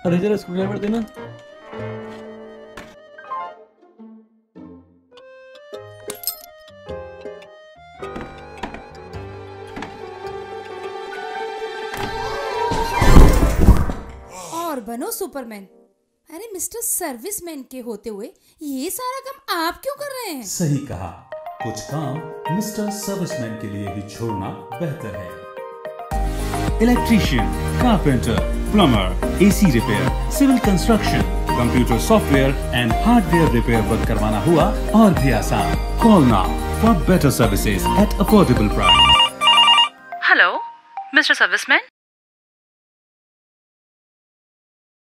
अरे जरा screw driver देना। और बनो सुपरमैन। अरे मिस्टर सर्विसमैन के होते हुए ये सारा काम आप क्यों कर रहे हैं? सही कहा, कुछ काम मिस्टर सर्विसमैन के लिए ही छोड़ना बेहतर है। Electrician, carpenter, plumber, AC repair, civil construction, computer software and hardware repair work करवाना हुआ और भी आसान। Call now for better services at affordable price. Hello mister serviceman,